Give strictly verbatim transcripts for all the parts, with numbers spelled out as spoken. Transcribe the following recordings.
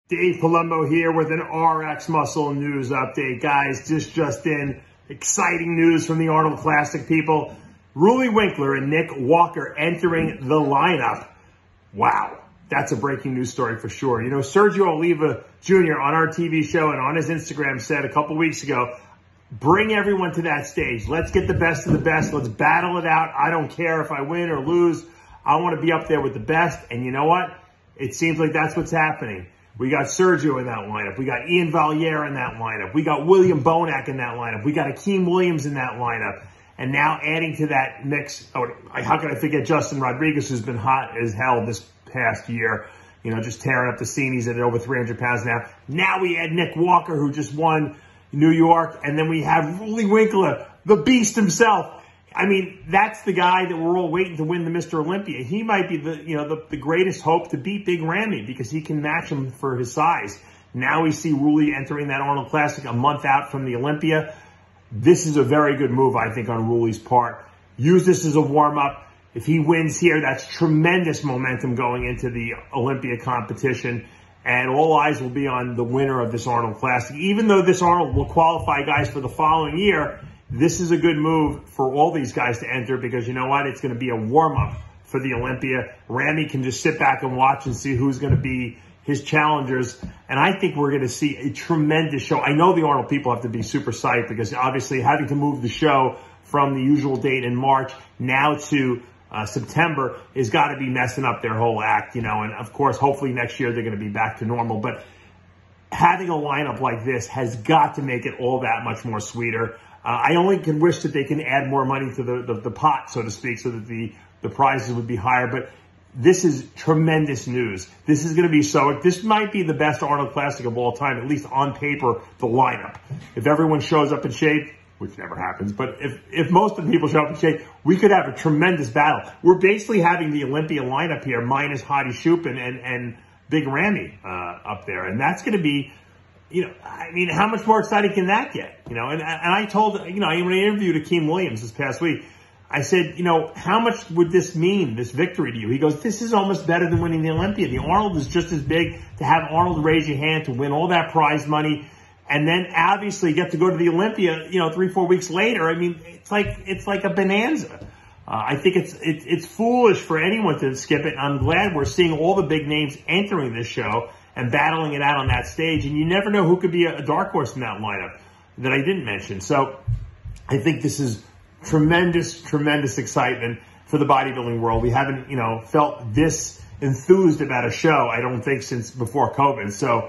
Dave Palumbo here with an R X Muscle news update. Guys, this just in, exciting news from the Arnold Classic people. Roelly Winklaar and Nick Walker entering the lineup. Wow, that's a breaking news story for sure. You know, Sergio Oliva Junior on our T V show and on his Instagram said a couple weeks ago, bring everyone to that stage. Let's get the best of the best. Let's battle it out. I don't care if I win or lose. I want to be up there with the best. And you know what? It seems like that's what's happening. We got Sergio in that lineup. We got Ian Valliere in that lineup. We got William Bonac in that lineup. We got Akeem Williams in that lineup. And now adding to that mix, oh, how can I forget Justin Rodriguez, who's been hot as hell this past year, you know, just tearing up the scene. He's at over three hundred pounds now. Now we add Nick Walker, who just won New York. And then we have Roelly Winklaar, the beast himself. I mean, that's the guy that we're all waiting to win the Mister Olympia. He might be the, you know, the, the greatest hope to beat Big Ramy because he can match him for his size. Now we see Roelly entering that Arnold Classic a month out from the Olympia. This is a very good move, I think, on Roelly's part. Use this as a warm-up. If he wins here, that's tremendous momentum going into the Olympia competition. And all eyes will be on the winner of this Arnold Classic. Even though this Arnold will qualify guys for the following year, this is a good move for all these guys to enter because you know what? It's going to be a warm-up for the Olympia. Ramy can just sit back and watch and see who's going to be his challengers. And I think we're going to see a tremendous show. I know the Arnold people have to be super psyched because obviously having to move the show from the usual date in March now to uh, September has got to be messing up their whole act, you know. And of course, hopefully next year they're going to be back to normal. But having a lineup like this has got to make it all that much more sweeter. Uh, I only can wish that they can add more money to the, the, the pot, so to speak, so that the, the prizes would be higher. But this is tremendous news. This is going to be so, this might be the best Arnold Classic of all time, at least on paper, the lineup. If everyone shows up in shape, which never happens, but if, if most of the people show up in shape, we could have a tremendous battle. We're basically having the Olympia lineup here, minus Hadi Choopan and, and Big Ramy uh, up there. And that's going to be, you know, I mean, how much more exciting can that get? You know, and, and I told, you know, when I interviewed Akeem Williams this past week, I said, you know, how much would this mean, this victory to you? He goes, this is almost better than winning the Olympia. The Arnold is just as big. To have Arnold raise your hand to win all that prize money and then obviously get to go to the Olympia, you know, three, four weeks later. I mean, it's like, it's like a bonanza. Uh, I think it's, it, it's foolish for anyone to skip it. I'm glad we're seeing all the big names entering this show and battling it out on that stage. And you never know who could be a, a dark horse in that lineup that I didn't mention. So I think this is tremendous, tremendous excitement for the bodybuilding world. We haven't, you know, felt this enthused about a show, I don't think, since before COVID. So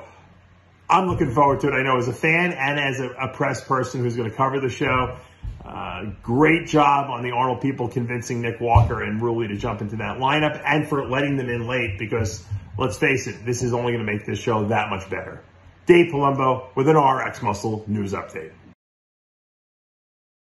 I'm looking forward to it. I know as a fan and as a, a press person who's going to cover the show. Uh, great job on the Arnold people convincing Nick Walker and Roelly to jump into that lineup and for letting them in late because, let's face it, this is only going to make this show that much better. Dave Palumbo with an R X Muscle news update.